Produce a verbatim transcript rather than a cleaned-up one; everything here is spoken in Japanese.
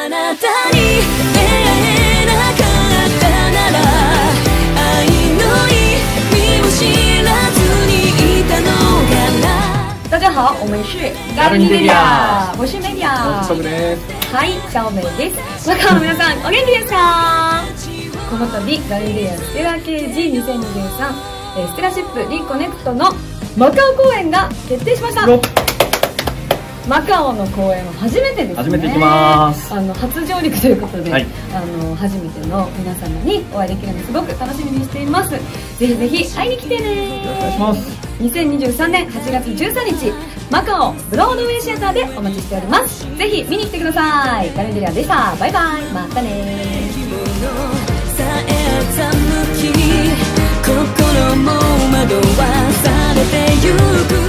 あなたに出会えなかったなら愛の意味を知らずにいたのかな。 大家好，我们是ガルニデリア，我是メディア。はい、シャオメイです。若の皆さん、お元気ですか？この度ガルニデリアステラ ケージーにせんにじゅうさん、えー、ステラシップリコネクトのマカオ公演が決定しました。マカオの公演は初めてですね。 初めて行きます。 あの初上陸ということで、 はい、 あの初めての皆様にお会いできるのすごく楽しみにしています。ぜひぜひ会いに来てね。 よろしくお願いします。 にせんにじゅうさんねんはちがつじゅうさんにち、マカオブロードウェイシアターでお待ちしております。ぜひ見に来てください。ガルニデリアでした。バイバイ。またね。心も惑わされてゆく